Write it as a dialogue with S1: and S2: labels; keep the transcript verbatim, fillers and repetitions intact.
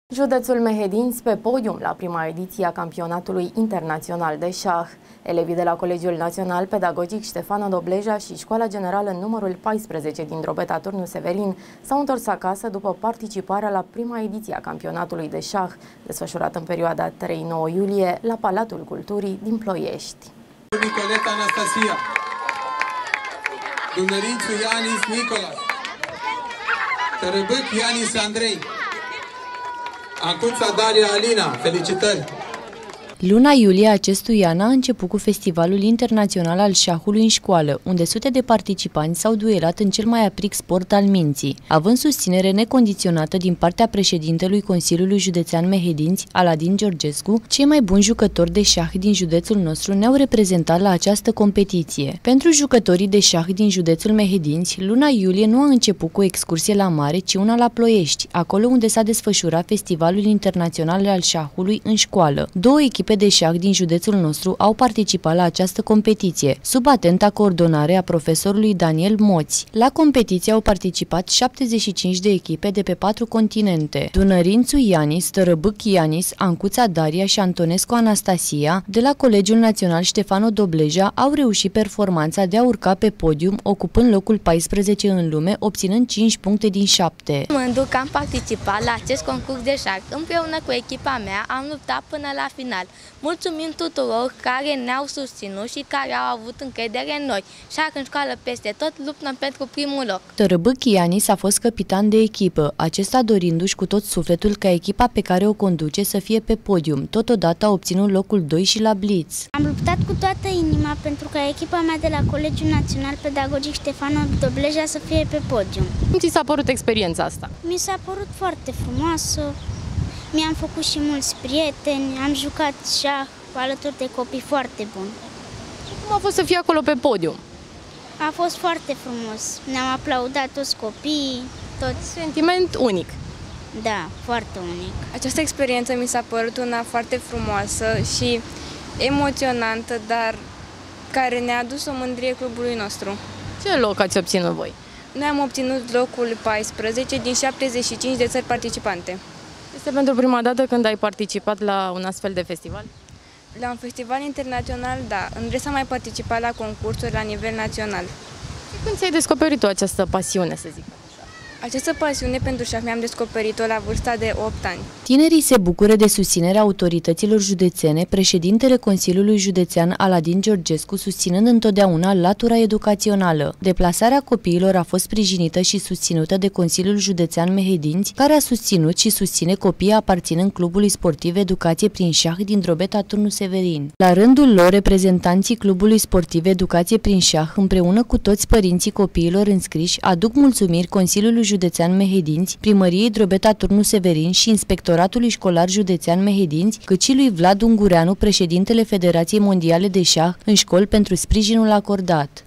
S1: Județul Mehedinți pe podium la prima ediție a campionatului internațional de șah. Elevii de la Colegiul Național Pedagogic Ștefan Dobleja și Școala Generală numărul paisprezece din Drobeta Turnu Severin s-au întors acasă după participarea la prima ediție a campionatului de șah, desfășurat în perioada trei nouă iulie la Palatul Culturii din Ploiești.
S2: Nicoleta Anastasia, Dunărințu Ianis Nicolas, Tărăbâc Ianis Andrei, Ancuța Daria Alina, felicitări!
S3: Luna iulie acestui an a început cu Festivalul Internațional al Șahului în școală, unde sute de participanți s-au duelat în cel mai apric sport al minții. Având susținere necondiționată din partea președintelui Consiliului Județean Mehedinți, Aladin Georgescu, cei mai buni jucători de șah din județul nostru ne-au reprezentat la această competiție. Pentru jucătorii de șah din județul Mehedinți, luna iulie nu a început cu o excursie la mare, ci una la Ploiești, acolo unde s-a desfășurat Festivalul Internațional al Șahului în școală. Două echipe de șah din județul nostru au participat la această competiție, sub atenta coordonare a profesorului Daniel Moți. La competiție au participat șaptezeci și cinci de echipe de pe patru continente. Dunărințu Ianis, Tărăbâc Ianis, Ancuța Daria și Antonescu Anastasia, de la Colegiul Național Ștefan Dobleja, au reușit performanța de a urca pe podium, ocupând locul paisprezece în lume, obținând cinci puncte din șapte.
S4: Mândru că am participat la acest concurs de șah. Împreună cu echipa mea am luptat până la final. Mulțumim tuturor care ne-au susținut și care au avut încredere în noi. Șah în școală peste tot, luptăm pentru primul loc.
S3: Tărăbâc Ianis a fost capitan de echipă, acesta dorindu-și cu tot sufletul ca echipa pe care o conduce să fie pe podium. Totodată a obținut locul doi și la Blitz.
S5: Am luptat cu toată inima pentru ca echipa mea de la Colegiul Național Pedagogic Ștefan Dobleja să fie pe podium.
S1: Cum ți s-a părut experiența asta?
S5: Mi s-a părut foarte frumoasă. Mi-am făcut și mulți prieteni, am jucat șah alături de copii foarte buni.
S1: Cum a fost să fii acolo pe podium?
S5: A fost foarte frumos. Ne-am aplaudat toți copiii, toți.
S1: Sentiment unic.
S5: Da, foarte unic.
S6: Această experiență mi s-a părut una foarte frumoasă și emoționantă, dar care ne-a adus o mândrie clubului nostru.
S1: Ce loc ați obținut voi?
S6: Noi am obținut locul paisprezece din șaptezeci și cinci de țări participante.
S1: Este pentru prima dată când ai participat la un astfel de festival?
S6: La un festival internațional, da. În rest am mai participat la concursuri la nivel național.
S1: Și când ți-ai descoperit tu această pasiune, să zic?
S6: Această pasiune pentru șah mi-am descoperit-o la vârsta de opt ani.
S3: Tinerii se bucură de susținerea autorităților județene, președintele Consiliului Județean Aladin Georgescu susținând întotdeauna latura educațională. Deplasarea copiilor a fost sprijinită și susținută de Consiliul Județean Mehedinți, care a susținut și susține copiii aparținând Clubului Sportiv Educație prin șah din Drobeta Turnu Severin. La rândul lor, reprezentanții Clubului Sportiv Educație prin șah, împreună cu toți părinții copiilor înscriși, aduc mulțumiri Consiliului Județean Mehedinți, Primăriei Drobeta Turnu Severin și Inspectoratului Școlar Județean Mehedinți, cât și lui Vlad Ungureanu, președintele Federației Mondiale de Șah, în școli pentru sprijinul acordat.